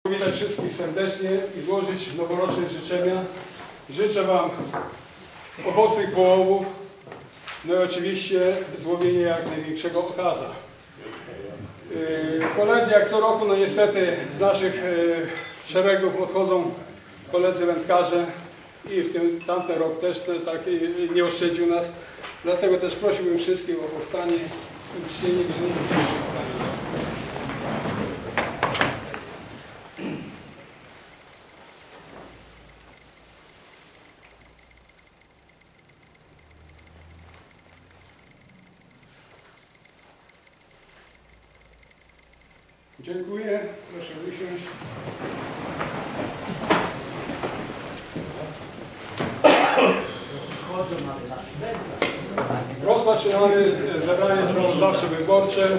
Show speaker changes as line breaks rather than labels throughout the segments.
Powitać wszystkich serdecznie i złożyć noworoczne życzenia. Życzę Wam owocnych połowów, no i oczywiście złowienia jak największego okaza. Koledzy jak co roku, no niestety z naszych szeregów odchodzą koledzy wędkarze i w tamten rok też nie oszczędził nas. Dlatego też prosiłbym wszystkich o powstanie w czcienie Dziękuję. Proszę usiąść. Rozpoczynamy zebranie sprawozdawcze wyborcze.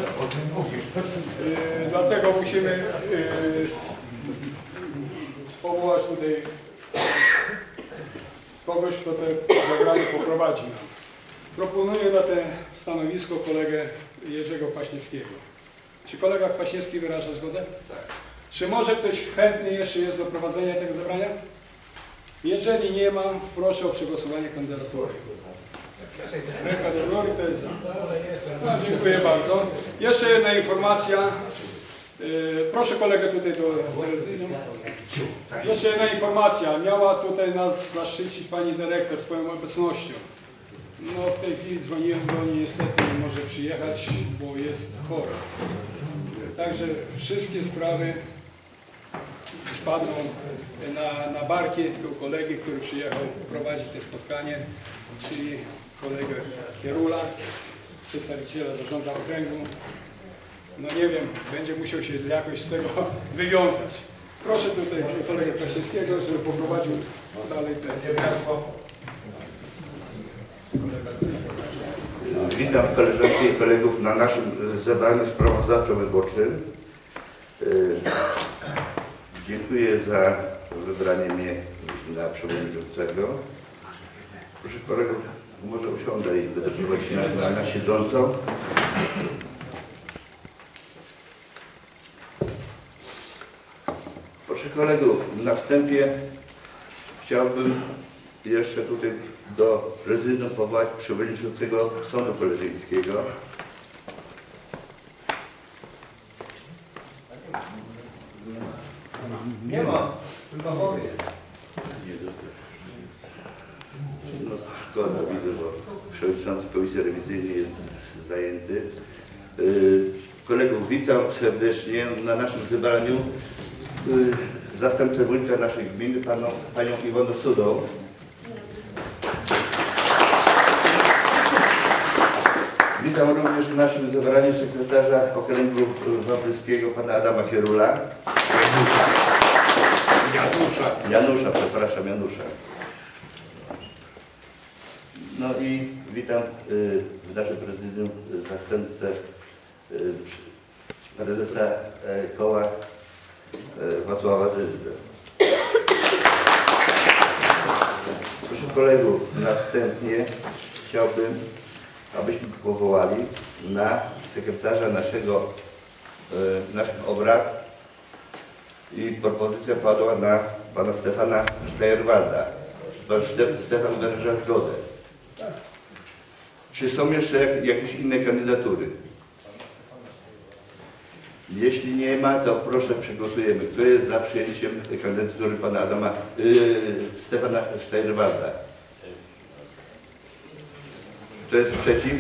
Dlatego musimy powołać tutaj kogoś, kto te zebranie poprowadzi. Proponuję na to stanowisko kolegę Jerzego Kwaśniewskiego. Czy kolega Kwaśniewski wyraża zgodę? Tak. Czy może ktoś chętny jeszcze jest do prowadzenia tego zebrania? Jeżeli nie ma, proszę o przegłosowanie kandydatury. Ręka do góry, to jest za. No, dziękuję bardzo. Jeszcze jedna informacja. Proszę kolegę tutaj do prezydium. Jeszcze jedna informacja. Miała tutaj nas zaszczycić pani dyrektor swoją obecnością. No w tej chwili dzwoniłem do niej, niestety nie może przyjechać, bo jest chora. Także wszystkie sprawy spadną na barki tu kolegi, który przyjechał prowadzić to spotkanie, czyli kolegę Kierula, przedstawiciela zarządu okręgu. No nie wiem, będzie musiał się jakoś z tego wywiązać. Proszę tutaj kolegę Kwaśniewskiego, żeby poprowadził dalej te.
Witam koleżanki i kolegów na naszym zebraniu sprawozdawczo-wyborczym. Dziękuję za wybranie mnie na przewodniczącego. Proszę kolegów, może usiądę i będę prowadzić na siedzącą. Proszę kolegów, na wstępie chciałbym jeszcze tutaj do prezydium powołać przewodniczącego Sądu Koleżyńskiego.
Nie ma, tylko wody jest.
No szkoda, widzę, bo przewodniczący Komisji Rewizyjnej jest zajęty. Kolegów witam serdecznie na naszym zebraniu. Zastępcę wójta naszej gminy, panią Iwonę Sudą. Witam również w naszym zebraniu sekretarza Okręgu Wawryskiego, pana Adama Kierula. Janusza, przepraszam, Janusza. No i witam w naszym prezydium zastępcę prezesa koła Wacława Zyzdę. Proszę kolegów, następnie chciałbym, abyśmy powołali na sekretarza naszych obrad i propozycja padła na pana Stefana Sztajerwalda. Czy pan Stefan wyraża zgodę? Czy są jeszcze jakieś inne kandydatury? Jeśli nie ma, to proszę przegłosujemy. Kto jest za przyjęciem kandydatury pana Stefana Sztajerwalda? Kto jest przeciw?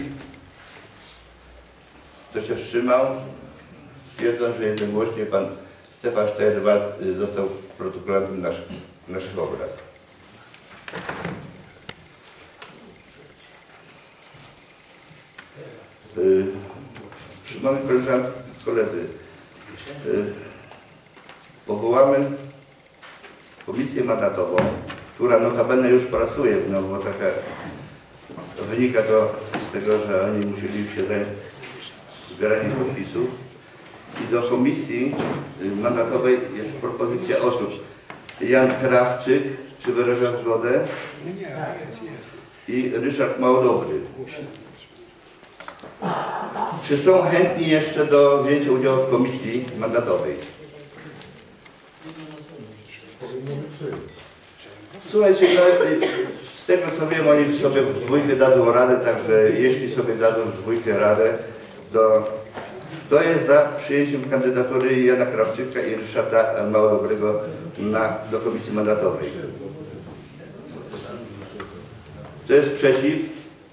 Kto się wstrzymał? Stwierdzam, że jednogłośnie pan Stefan Sztajerwald został protokolantem naszych obrad. Szanowni koleżanki, koledzy, powołamy komisję mandatową, która notabene już pracuje, no bo wynika to z tego, że oni musieli się zająć zbieraniem podpisów. I do komisji mandatowej jest propozycja osób. Jan Krawczyk, czy wyraża zgodę?
Nie.
I Ryszard Małodobry. Czy są chętni jeszcze do wzięcia udziału w komisji mandatowej? Słuchajcie, no, z tego co wiem, oni sobie w dwójkę dadzą radę, także jeśli sobie dadzą w dwójkę radę, to jest za przyjęciem kandydatury Jana Krawczyka i Ryszarda Małobrego do komisji mandatowej. Kto jest przeciw?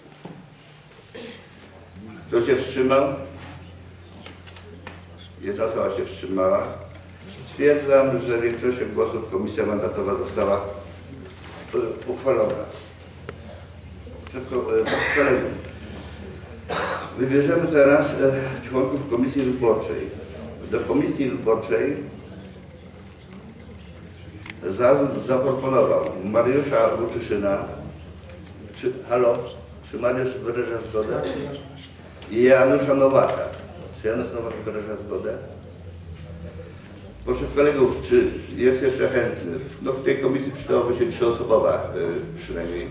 Kto się wstrzymał? Jedna osoba się wstrzymała. Stwierdzam, że większością głosów komisja mandatowa została uchwalona. Wybierzemy teraz członków komisji wyborczej. Do komisji wyborczej zaproponował Mariusza Łuczyszyna. Czy Mariusz wyraża zgodę? I Janusza Nowaka. Czy Janusz Nowak wyraża zgodę? Proszę kolegów, czy jest jeszcze chętny? No w tej komisji przydałoby się 3-osobowa przynajmniej.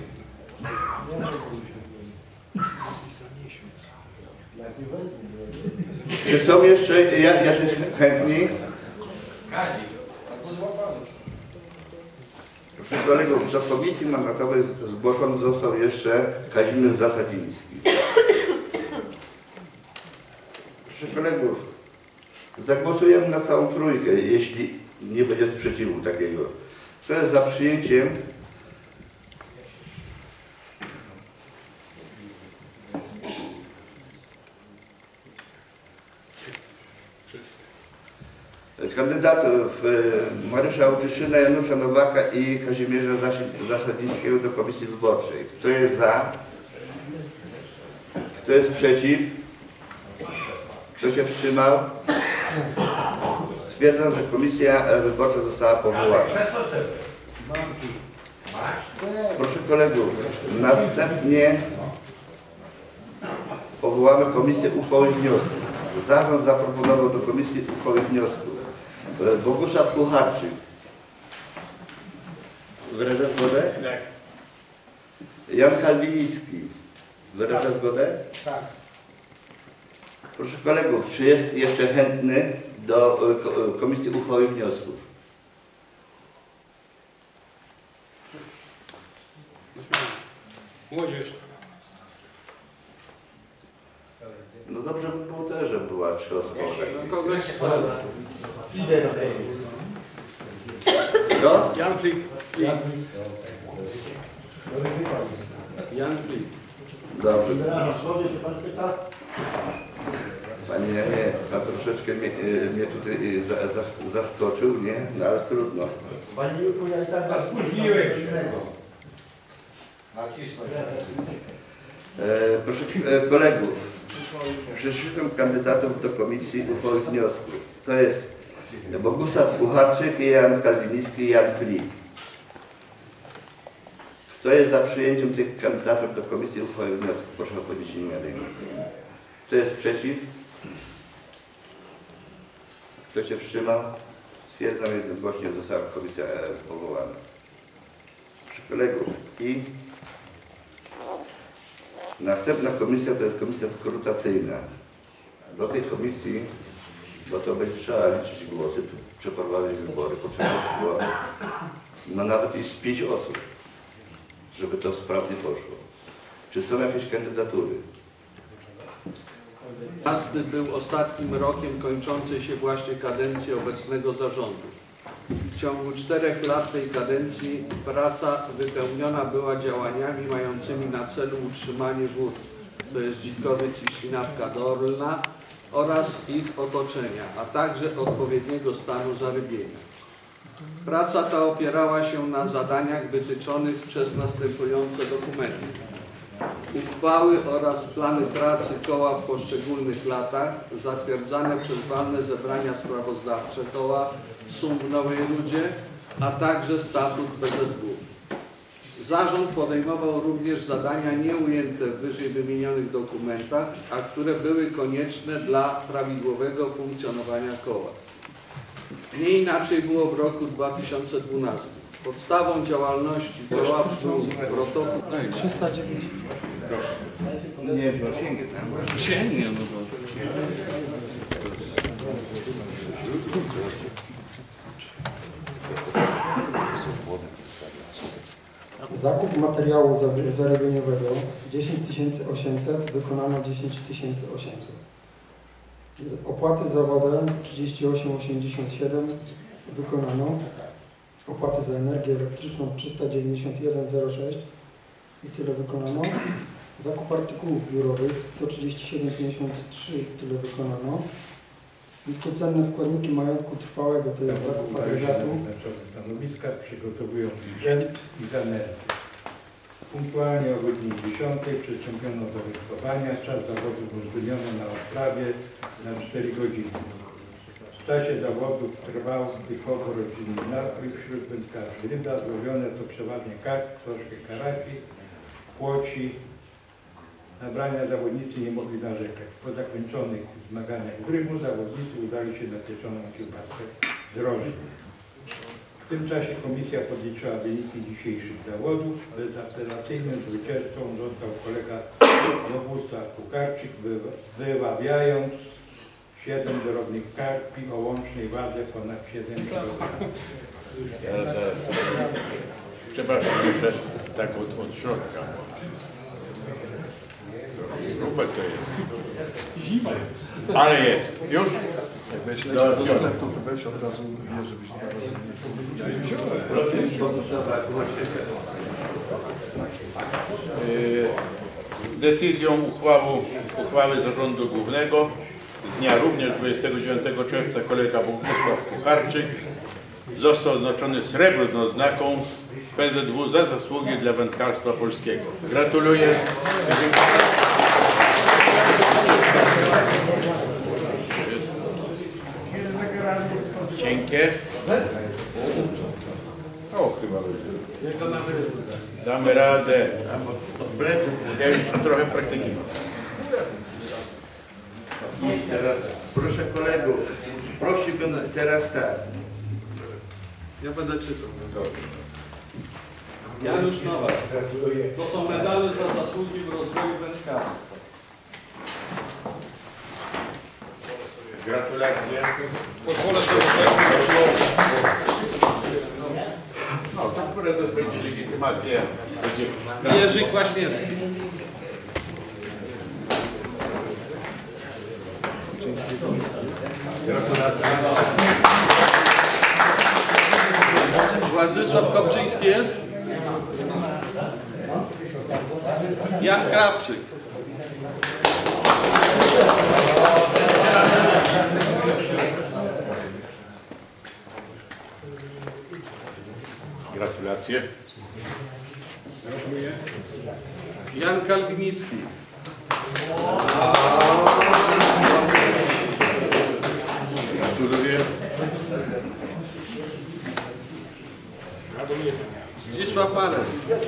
Czy są jeszcze jacyś chętni? Proszę kolegów, do komisji mandatowej zgłoszony został jeszcze Kazimierz Zasadziński. Proszę kolegów, zagłosujemy na całą trójkę, jeśli nie będzie sprzeciwu takiego. Kto jest za przyjęciem? Kandydatów Mariusza Łuczyszyna, Janusza Nowaka i Kazimierza Zasadzińskiego do komisji wyborczej. Kto jest za? Kto jest przeciw? Kto się wstrzymał? Stwierdzam, że komisja wyborcza została powołana. Proszę kolegów, następnie powołamy komisję uchwały wniosków. Zarząd zaproponował do komisji uchwały wniosków Bogusław Kucharczyk. Wyraża zgodę?
Tak.
Jan Kalwinicki. Wyraża zgodę?
Tak.
Proszę kolegów, czy jest jeszcze chętny do komisji uchwały wniosków?
Młodzież.
No dobrze by było też, żeby była 3-osobowa.
Kogoś
Idę do tej.
Kto?
Jan Flik.
Jan Flik.
Dobrze.
Zgody się pan pyta?
Panie Janie, pan troszeczkę mnie tutaj zaskoczył, nie? No ale trudno.
Panie Jurku, ja i tak was
spóźniłeś się.
innego.
Proszę kolegów, przyszłym kandydatów do komisji uchwały wniosków. To jest Bogusław Kucharczyk, Jan Kalwinicki i Jan Flik. Kto jest za przyjęciem tych kandydatów do komisji uchwały wniosków? Proszę o podniesienie ręki. Kto jest przeciw? Kto się wstrzymał? Stwierdzam, jednogłośnie została komisja powołana. Proszę kolegów, i następna komisja to jest komisja skrutacyjna. Do tej komisji, bo to będzie trzeba liczyć głosy, przeprowadzić wybory, potrzeba było no nawet i z 5 osób, żeby to sprawnie poszło. Czy są jakieś kandydatury?
2015 był ostatnim rokiem kończącej się właśnie kadencji obecnego zarządu. W ciągu 4 lat tej kadencji praca wypełniona była działaniami mającymi na celu utrzymanie wód, to jest Dzikowiec i Ścinawka Dolna oraz ich otoczenia, a także odpowiedniego stanu zarybienia. Praca ta opierała się na zadaniach wytyczonych przez następujące dokumenty. Uchwały oraz plany pracy koła w poszczególnych latach zatwierdzane przez walne zebrania sprawozdawcze koła SUM w Nowej Rudzie, a także statut PZW. Zarząd podejmował również zadania nieujęte w wyżej wymienionych dokumentach, a które były konieczne dla prawidłowego funkcjonowania koła. Nie inaczej było w roku 2012. Podstawą działalności koła był protokół
309.
Nie, sięgnie tam.
Sięgnie, no bo...
Zakup materiału zarybieniowego 10 800, wykonano 10 800. Opłaty za wodę 38,87, wykonano. Opłaty za energię elektryczną 391,06 i tyle wykonano. Zakup artykułów biurowych 137,53, tyle wykonano. Niskocenne składniki majątku trwałego, to jest zakup agregatu.
Na stanowiskach przygotowują sprzęt i zanery. Punktualnie o godzinie 10 przystąpiono do wędkowania. Czas zawodów uwzględniono na odprawie na 4 godziny. W czasie zawodów trwał typowo rodzinny nastrój wśród wędkarzy. Ryba złowione to przeważnie karp, troszkę karaci, płoci. Nabrania zawodnicy nie mogli narzekać. Po zakończonych zmaganiach w Rymu zawodnicy udali się na pieczoną kiełbaskę z rożny. W tym czasie komisja podliczyła wyniki dzisiejszych zawodów. Bezapelacyjnym zwycięzcą został kolega dowódca Kukarczyk, wyławiając 7 drobnych karpi o łącznej wadze ponad 7 kg.
Przepraszam, jeszcze tak od środka. Grupa to jest. Zima. Ale jest. Już?
Jak weź leciał do sklepu, to weź od razu wie, żebyś nie
Proszę,
decyzją uchwały Zarządu Głównego z dnia również 29 czerwca kolega Bogusław Kucharczyk został odznaczony srebrną odznaką PZW za zasługi dla wędkarstwa polskiego. Gratuluję. Cienkie. O, chyba damy radę. Ja już trochę praktyki mam.
I teraz, proszę kolegów, prosiłbym teraz tak.
Ja będę czytał. Janusz Nowak. To są medale za zasługi w rozwoju wędkarstwa.
Gratulacje.
Pozwolę sobie
No, to prezes będzie legitymację.
Jerzy Kwaśniewski.
Gratulacje.
Władysław Kopczyński jest? Jan Krawczyk.
Gratulacje.
Jan Kalbinicki.
Gratuluję.
Zdzisław Marec.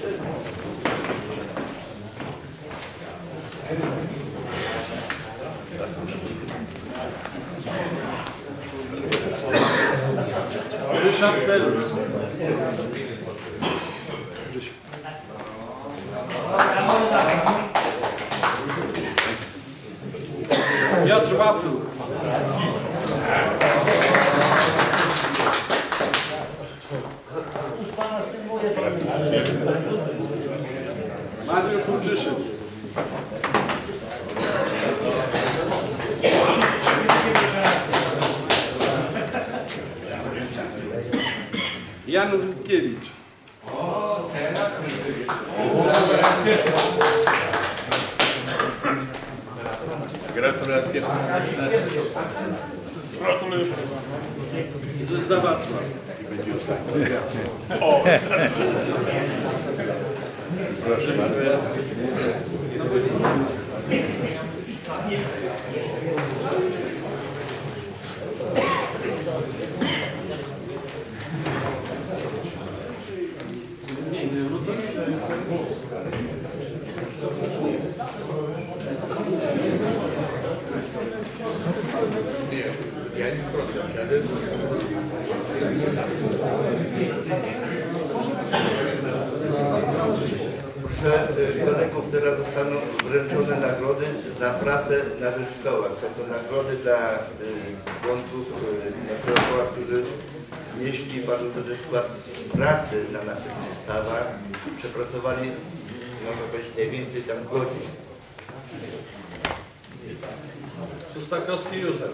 Ryszard Belus. Piotr Łaptuch. Mariusz Łuczyszyn. Jan Rutkiewicz.
Gratulacje.
Gratuluję. Zezda Wacław.
O! Proszę bardzo. Ja nie wtrącam, ale...
Proszę kolegów, teraz zostaną wręczone nagrody za pracę na rzecz koła. Są to nagrody dla członków naszego koła, którzy wnieśli bardzo duży wkład pracy na naszych wystawach. Przepracowali, można powiedzieć, najwięcej tam godzin.
Szostakowski Józef.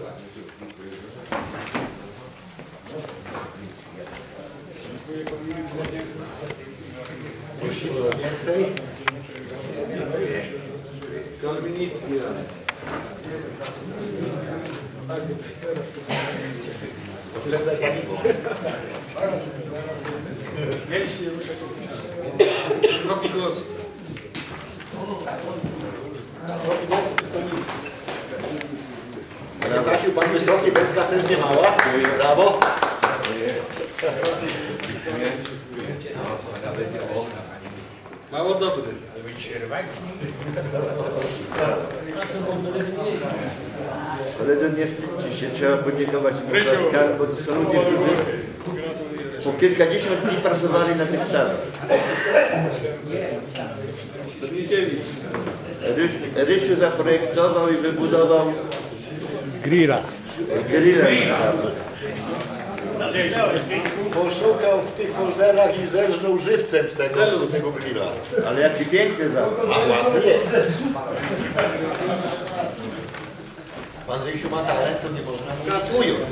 Więcej?
Korwinicki Janek. Kopikowski.
Stasiu, pan wysoki, wędka też nie mała. Brawo.
Mało dobry.
Koledzy, nie wstydźcie się, trzeba podziękować Łukaskami, bo to są ludzie, którzy po kilkadziesiąt dni pracowali na tych stawach. Rysiu zaprojektował i wybudował grilla na stawach.
Poszukał w tych folderach i zerżnął żywcem z tego grilla.
Ale jaki piękny zawód.
A ładny jest. Pan Rysiu ma talent, to nie można mu nic ująć.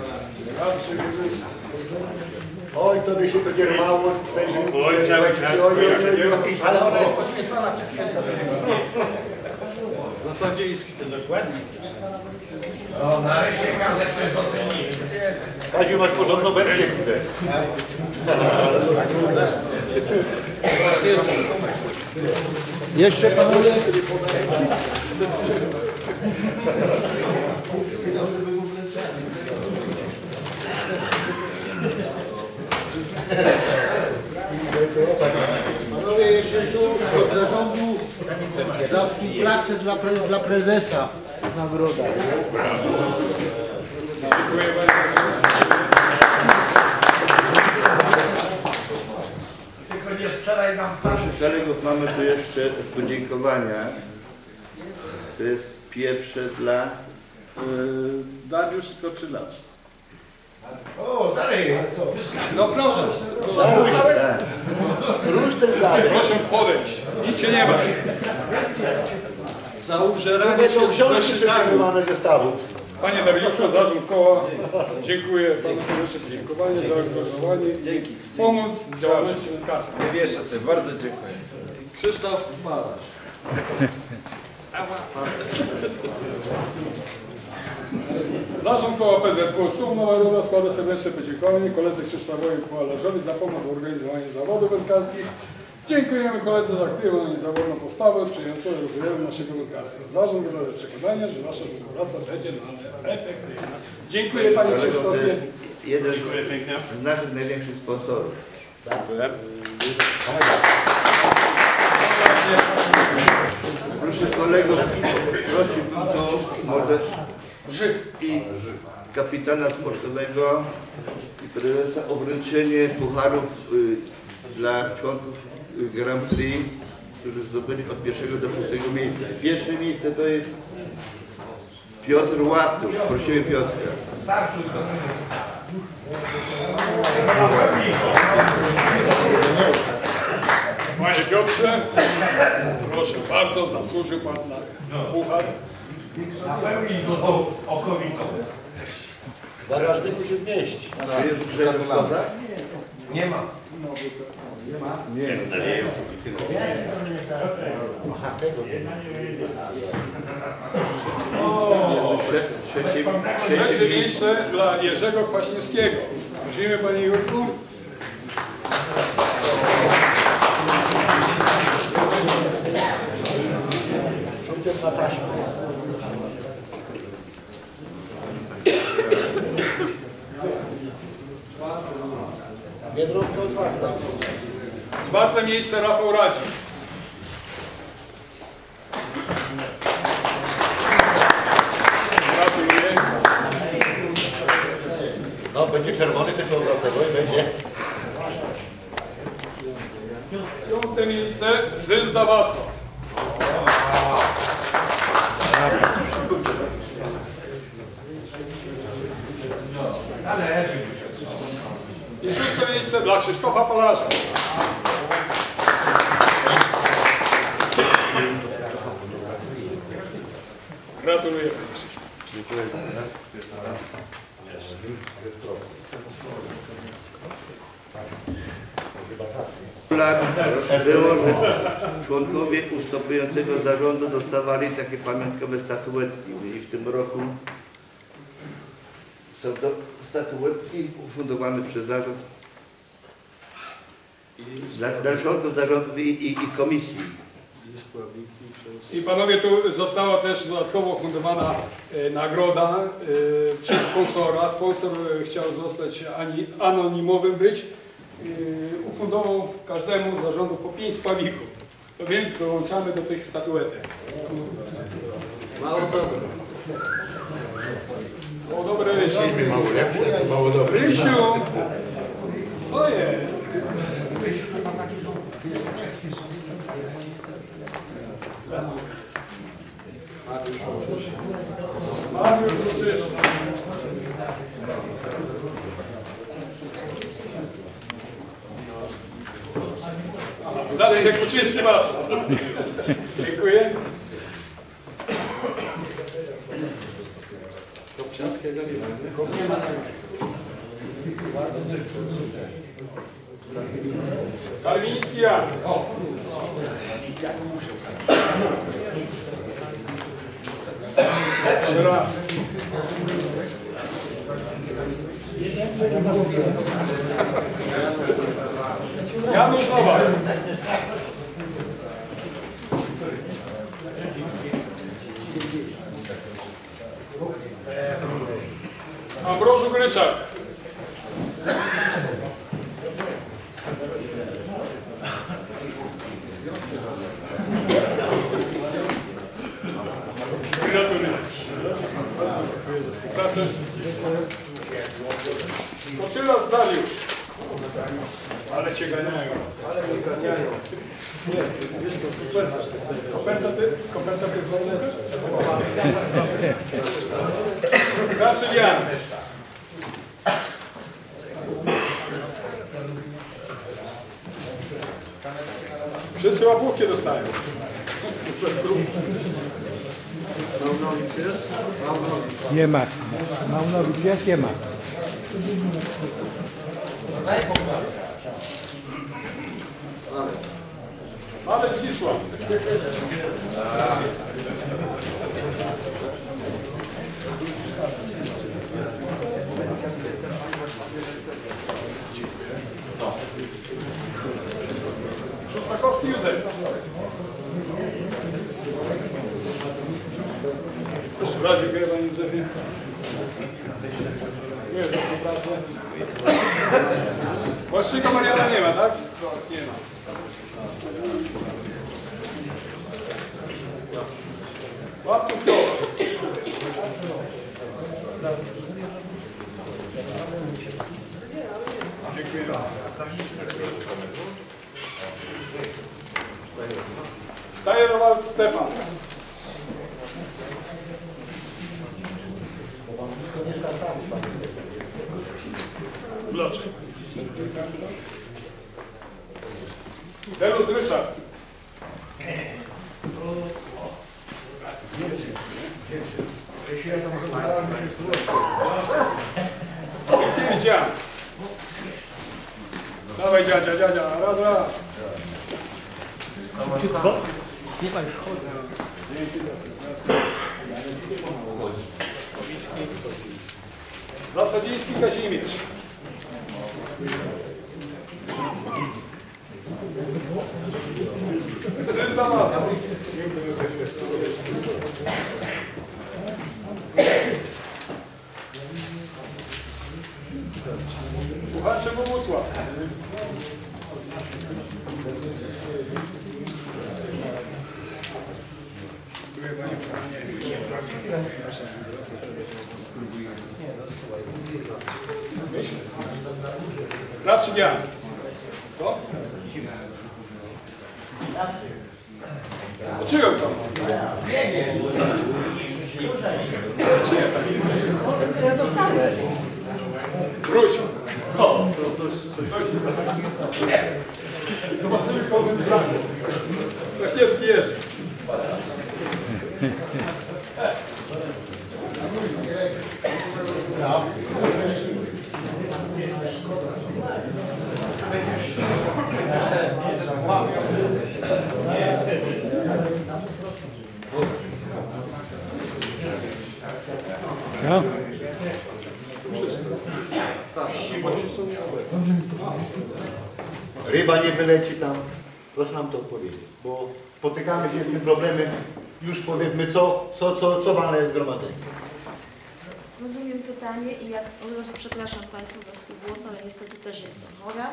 Oj, to by się będzie rwało z tej ale ona jest poświęcona,
Zasadziński to dokładnie.
O, nareszcie każdy przez dotyni. Kaziu, masz porządną wędkę, widzę. Jeszcze panowie? Panowie, jeszcze tu od zarządu za współpracę dla prezesa nagroda.
Dziękuję bardzo.
Proszę kolegów, mamy tu jeszcze podziękowania. To jest pierwsze dla
Dariusz Skoczylas.
O, Zary!
No proszę,
Rusz ten Zary.
proszę podejść. Nic się nie ma.
Za użeranie się z
Książki
zeszytami.
przetrzymywane ze stawu.
Panie Dawidowie, zarząd koła, dziękuję panu serdecznie podziękowanie za angażowanie. Dzięki. Pomoc w działalności wędkarskiej.
Wieszę sobie, bardzo dziękuję.
Krzysztof Balasz.
Zarząd koła PZW Sum-Nowa składa serdeczne podziękowanie koledze Krzysztofowi Balarzowi za pomoc w organizowaniu zawodów wędkarskich. Dziękujemy koledze za aktywną i zawodną postawę sprzyjającą rozwojowi naszego wędkarstwa. Zarząd wyraża przekonanie, że nasza współpraca będzie efektywna. Dziękuję panie Krzysztofie.
jeden z naszych największych sponsorów. Proszę kolegów, prosiłbym tu może i kapitana sportowego i prezesa o wręczenie pucharów dla członków Grand Prix, którzy zdobyli od 1. do 6. miejsca. Pierwsze miejsce to jest Piotr Łatów. Prosimy Piotra.
Panie Piotrze, proszę bardzo, zasłużył pan na puchar.
Napełnij go okowitą. Barażniku się zmieści.
Czy jest Grzegorz Kozak?
Nie ma.
Nie.
Aha, tego nie ma.
Trzecie miejsce dla Jerzego Kwaśniewskiego. Prosimy panie Jurku.
Szumkiem na taśmę. Biedronka otwarta.
Czwarte miejsce Rafał Radzi. Gratuluję.
No, będzie czerwony tylko od tego i będzie.
Piąte miejsce Zyzda Wacław. I 6. miejsce dla Krzysztofa Polarza. Gratuluję, panie Krzysztof.
Dziękuję.
Było, że członkowie ustępującego zarządu dostawali takie pamiątkowe statuetki i w tym roku są to statuetki ufundowane przez zarząd dla członków zarządów i komisji.
I panowie, tu została też dodatkowo fundowana nagroda przez sponsora. Sponsor chciał zostać anonimowym być. Ufundował każdemu z zarządu po 5 spawików. To więc dołączamy do tych statuetek.
Mało dobre.
O, dobre Rysiu.
Mało lepsze, to mało dobre.
Rysiu! Co jest? Mariusz Wróczysz. Zaczek jak Kuczyński masz. Dziękuję.
Kopciańskiego nie ma, nie?
Karwinicki Jan. Jeszcze raz. Janusz Nowak. Ambrożuk Ryszard. Gratuluję. Dziękuję za współpracę. Koczylas Dariusz. Ale cię ganiają. Nie, wiesz to, koperta to jest warunek? Raczej Jan. Wszyscy łapówki dostają.
Maunowicz jest? Maunowicz.
Nie ma. Maunowicz jest? Nie ma.
Mamy Zdzisław. Szostakowski Józef. Jeszcze raz dziękuję panie Józefie. Dziękuję za współpracę. Właściwego Mariana nie ma, tak? Nie ma. Łapku kto? Dziękuję. Stajerowald Stefan. Bloczek. Delus Ryszard. Dziadzia. Dawaj dziadzia, dziadzia, raz, raz. Zasadziński Kazimierz. Zryzda Maca. Puchacze Bogusław. Krawczyk Jan. Co? Dlaczego tam? Wróć.
To coś
Zobaczymy komentarze. Kwaśniewski Jerzy.
Ryba nie wyleci tam. Proszę nam to odpowiedzieć, bo spotykamy się z tym problemem już powiedzmy co walne zgromadzenie.
Rozumiem pytanie i jak, od razu przepraszam Państwa za swój głos, ale niestety też jestem chora.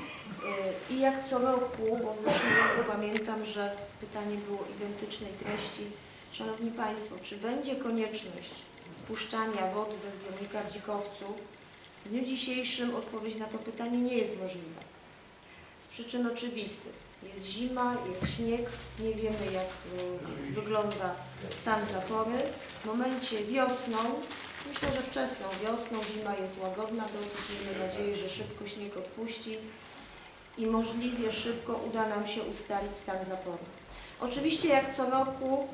I jak co roku, bo w zeszłym roku pamiętam, że pytanie było identycznej treści. Szanowni Państwo, czy będzie konieczność spuszczania wody ze zbiornika w Dzikowcu? W dniu dzisiejszym odpowiedź na to pytanie nie jest możliwa. Z przyczyn oczywistych. Jest zima, jest śnieg, nie wiemy jak wygląda stan zapory. W momencie wiosną, myślę, że wczesną wiosną, zima jest łagodna, miejmy nadzieję, że szybko śnieg odpuści i możliwie szybko uda nam się ustalić stan zapory. Oczywiście jak co roku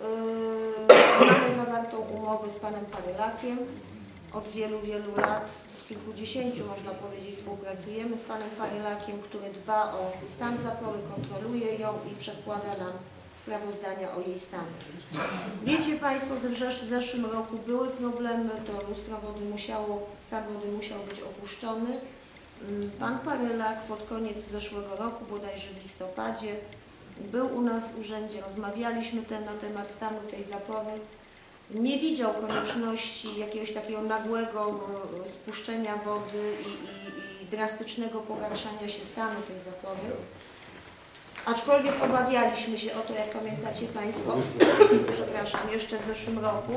mamy zawartą umowę z panem Parylakiem. Od wielu lat, od kilkudziesięciu można powiedzieć, współpracujemy z panem Parylakiem, który dba o stan zapory, kontroluje ją i przedkłada nam sprawozdania o jej stanie. Wiecie Państwo, że w zeszłym roku były problemy, to lustro wody stan wody musiał być opuszczony. Pan Parylak pod koniec zeszłego roku, bodajże w listopadzie, był u nas w urzędzie, rozmawialiśmy na temat stanu tej zapory. Nie widział konieczności jakiegoś takiego nagłego spuszczenia wody i drastycznego pogarszania się stanu tej zapory. Aczkolwiek obawialiśmy się o to, jak pamiętacie Państwo, przepraszam, jeszcze w zeszłym roku.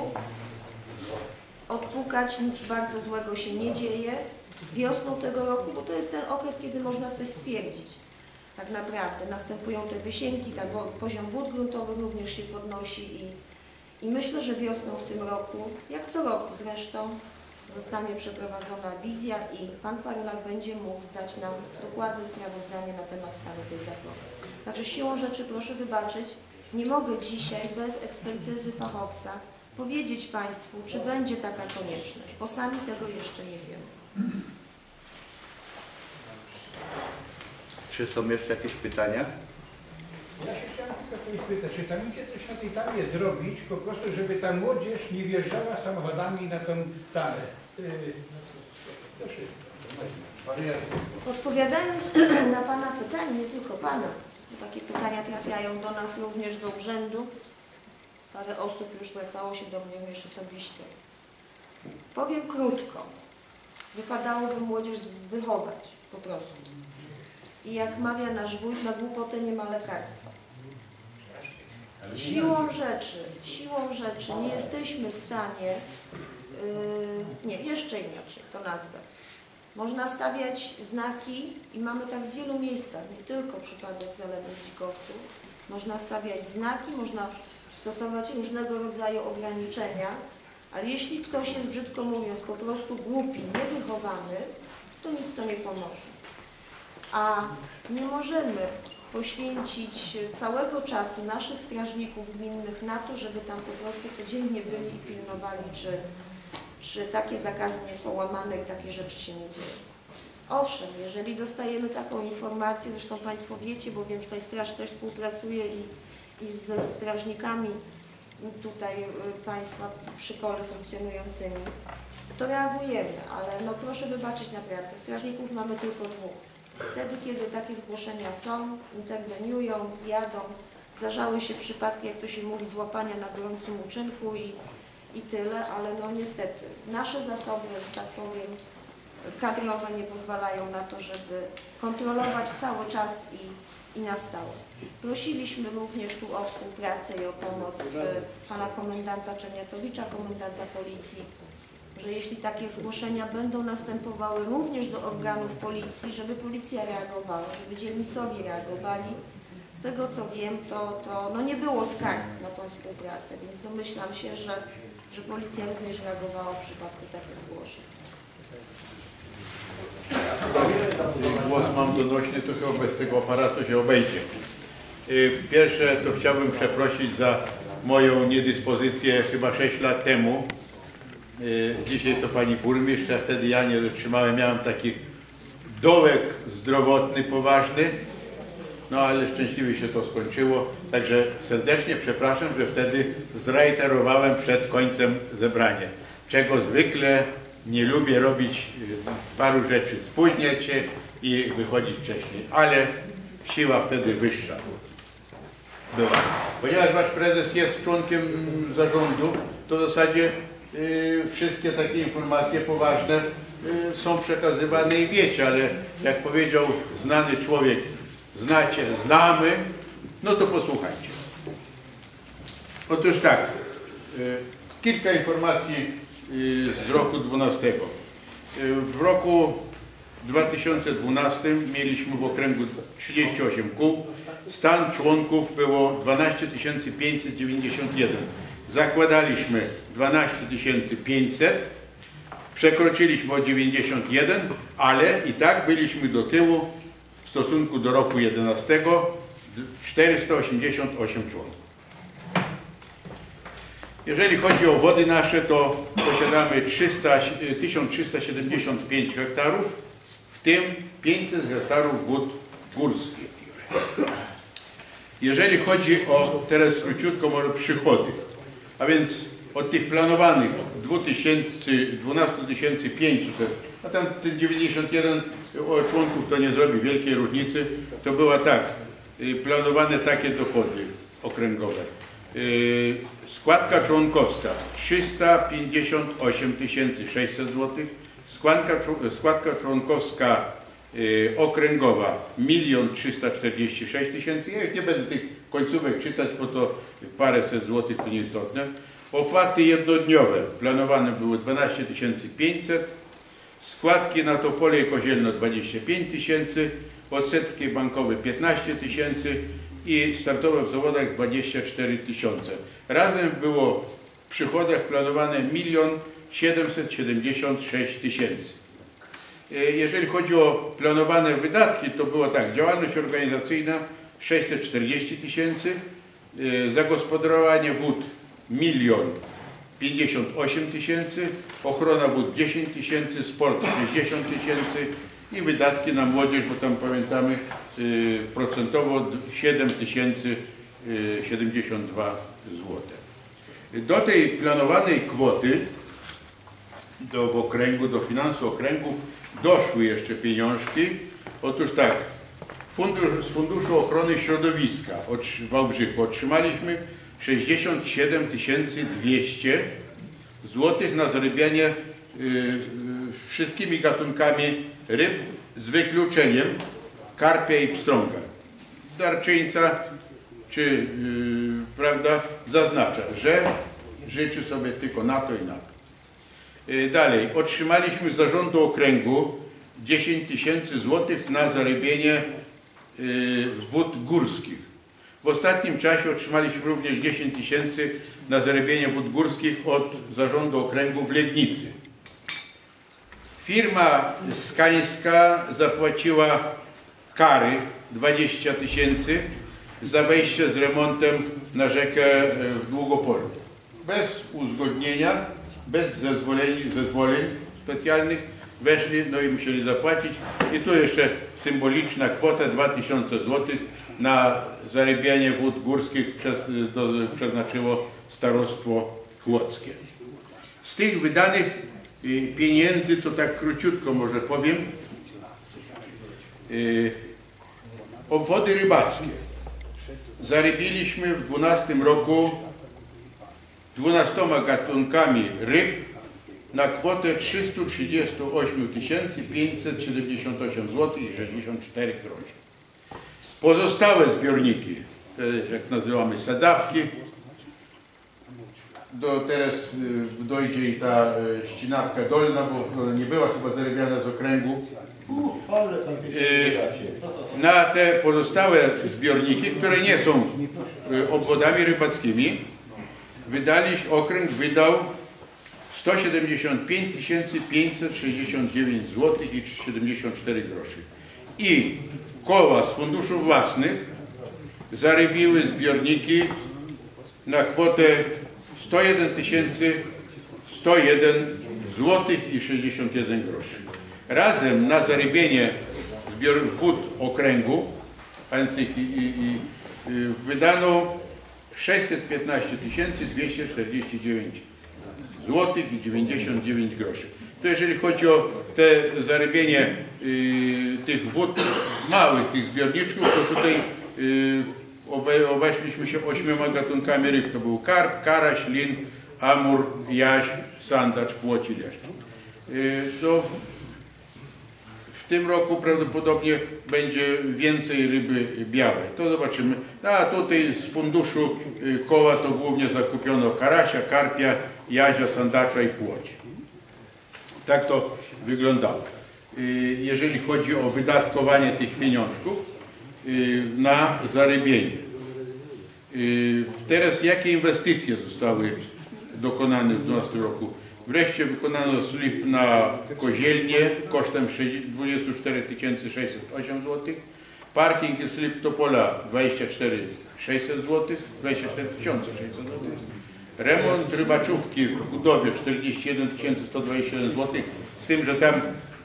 Odpukać, nic bardzo złego się nie dzieje. Wiosną tego roku, bo to jest ten okres, kiedy można coś stwierdzić. Tak naprawdę następują te wysięgi, poziom wód gruntowych również się podnosi i myślę, że wiosną w tym roku, jak co roku zresztą, zostanie przeprowadzona wizja i pan Parylak będzie mógł zdać nam dokładne sprawozdanie na temat stanu tej zapory. Także siłą rzeczy proszę wybaczyć, nie mogę dzisiaj bez ekspertyzy fachowca powiedzieć Państwu, czy będzie taka konieczność, bo sami tego jeszcze nie wiemy.
Czy są jeszcze jakieś pytania?
Ja się chciałem tylko spytać, czy tam idzie coś na tej tamie zrobić, po prostu, żeby ta młodzież nie wjeżdżała samochodami na tą tamę. To wszystko.
Odpowiadając na Pana pytanie, nie tylko Pana, bo takie pytania trafiają do nas również do urzędu. Parę osób już zwracało się do mnie również osobiście. Powiem krótko. Wypadałoby młodzież wychować po prostu. I jak mawia nasz wójt, na głupotę nie ma lekarstwa. Siłą rzeczy nie jesteśmy w stanie, jeszcze inaczej to nazwę. Można stawiać znaki i mamy tak w wielu miejscach, nie tylko przypadek zalewu w Dzikowcu. Można stawiać znaki, można stosować różnego rodzaju ograniczenia, ale jeśli ktoś jest, brzydko mówiąc, po prostu głupi, niewychowany, to nic to nie pomoże. A nie możemy poświęcić całego czasu naszych strażników gminnych na to, żeby tam po prostu codziennie byli i pilnowali, czy takie zakazy nie są łamane i takie rzeczy się nie dzieją. Owszem, jeżeli dostajemy taką informację, zresztą Państwo wiecie, bo wiem, że tutaj straż też współpracuje i ze strażnikami tutaj Państwa przy kole funkcjonującymi, to reagujemy, ale no proszę wybaczyć naprawdę, strażników mamy tylko dwóch. Wtedy, kiedy takie zgłoszenia są, interweniują, jadą. Zdarzały się przypadki, jak to się mówi, złapania na gorącym uczynku i tyle, ale no niestety nasze zasoby, że tak powiem, kadrowe nie pozwalają na to, żeby kontrolować cały czas i na stałe. Prosiliśmy również tu o współpracę i o pomoc pana komendanta Czerniatowicza, komendanta policji, że jeśli takie zgłoszenia będą następowały również do organów policji, żeby policja reagowała, żeby dzielnicowi reagowali. Z tego co wiem, to no nie było skarg na tą współpracę, więc domyślam się, że policja również reagowała w przypadku takich zgłoszeń.
Głos mam donośny, to chyba bez tego aparatu się obejdzie. Pierwsze to chciałbym przeprosić za moją niedyspozycję chyba 6 lat temu. Dzisiaj to pani burmistrz, a wtedy ja nie dotrzymałem, miałem taki dołek zdrowotny poważny, no ale szczęśliwie się to skończyło, także serdecznie przepraszam, że wtedy zreiterowałem przed końcem zebrania, czego zwykle nie lubię robić, paru rzeczy spóźniać się i wychodzić wcześniej, ale siła wtedy wyższa była. Ponieważ wasz prezes jest członkiem zarządu, to w zasadzie wszystkie takie informacje poważne są przekazywane i wiecie, ale jak powiedział znany człowiek, znacie, znamy, no to posłuchajcie. Otóż tak, kilka informacji z roku 12. W roku 2012 mieliśmy w okręgu 38 kół, stan członków było 12 591. Zakładaliśmy 12 500, przekroczyliśmy o 91, ale i tak byliśmy do tyłu w stosunku do roku 11, 488 członków. Jeżeli chodzi o wody nasze, to posiadamy 1375 hektarów, w tym 500 hektarów wód górskich. Jeżeli chodzi o, teraz króciutko może przychody, a więc od tych planowanych 12 500, a tam ten 91 członków to nie zrobi wielkiej różnicy, to była tak, planowane takie dochody okręgowe. Składka członkowska 358 600 zł, składka członkowska okręgowa 1 346 000. Ja nie będę tych końcówek czytać, bo to paręset złotych, to nieistotne. Opłaty jednodniowe planowane były 12 500, składki na Topole i Kozielno 25 000, odsetki bankowe 15 000 i startowe w zawodach 24 000. Razem było w przychodach planowane 1 776 000. Jeżeli chodzi o planowane wydatki, to było tak, działalność organizacyjna 640 000, zagospodarowanie wód 1 058 000, ochrona wód 10 000, sport 60 000 i wydatki na młodzież, bo tam pamiętamy procentowo 7 072 zł. Do tej planowanej kwoty w okręgu, do finansu okręgów doszły jeszcze pieniążki. Otóż tak, z Funduszu Ochrony Środowiska w Wałbrzychu otrzymaliśmy 67 200 zł na zarabianie wszystkimi gatunkami ryb z wykluczeniem karpia i pstrąga. Darczyńca, czy prawda, zaznacza, że życzy sobie tylko na to i na to. Dalej, otrzymaliśmy z zarządu okręgu 10 000 zł na zarybienie wód górskich. W ostatnim czasie otrzymaliśmy również 10 000 na zarybienie wód górskich od zarządu okręgu w Legnicy. Firma skańska zapłaciła kary 20 000 za wejście z remontem na rzekę w Długopolu. Bez uzgodnienia, bez zezwoleń specjalnych weszli, no i musieli zapłacić. I tu jeszcze symboliczna kwota 2000 zł na zarybianie wód górskich przeznaczyło starostwo kłodzkie. Z tych wydanych pieniędzy, to tak króciutko może powiem, obwody rybackie. Zarybiliśmy w 2012 roku 12 gatunkami ryb na kwotę 338 578 zł i 64 groszy. Pozostałe zbiorniki, jak nazywamy sadzawki, teraz dojdzie i ta ścinawka dolna, bo ona nie była chyba zarybiana z okręgu. Na te pozostałe zbiorniki, które nie są obwodami rybackimi, okręg wydał 175 569 zł i 74 groszy. I koła z funduszów własnych zarybiły zbiorniki na kwotę 101 101 zł i 61 groszy. Razem na zarybienie wód okręgu, a więc wydano 615 249 zł i 99 groszy. To jeżeli chodzi o te zarybienie tych wód małych, tych zbiorniczków, to tutaj obeszliśmy się 8 gatunkami ryb. To był karp, karaś, lin, amur, jaś, sandacz, płoć i leszcz. W tym roku prawdopodobnie będzie więcej ryby białej. To zobaczymy. A tutaj z funduszu koła to głównie zakupiono karasia, karpia, jazia, sandacza i płoć. Tak to wyglądało. Jeżeli chodzi o wydatkowanie tych pieniążków na zarybienie. Teraz jakie inwestycje zostały dokonane w 2012 roku? Wreszcie wykonano slip na Kozielnie kosztem 24 608 zł. Parking i slip Topola 24 600 zł, 24 600 zł. Remont rybaczówki w Kudowie 41 127 zł, z tym, że tam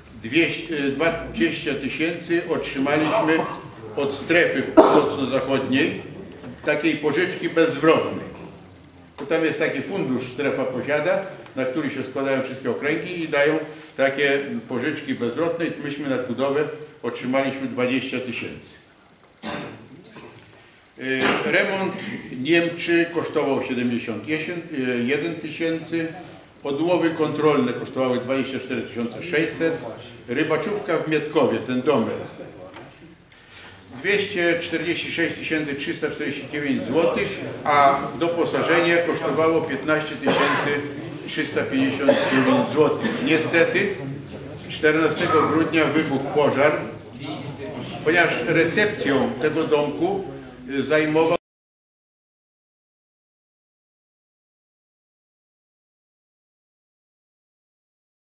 20 000 otrzymaliśmy od strefy północno-zachodniej, takiej pożyczki bezzwrotnej. To tam jest taki fundusz, strefa posiada, na który się składają wszystkie okręgi i dają takie pożyczki bezzwrotne. Myśmy na Kudowę otrzymaliśmy 20 000. Remont Niemczy kosztował 71 000, odłowy kontrolne kosztowały 24 600, rybaczówka w Mietkowie, ten domek, 246 349 zł, a doposażenie kosztowało 15 359 zł. Niestety 14 grudnia wybuchł pożar, ponieważ recepcją tego domku zajmował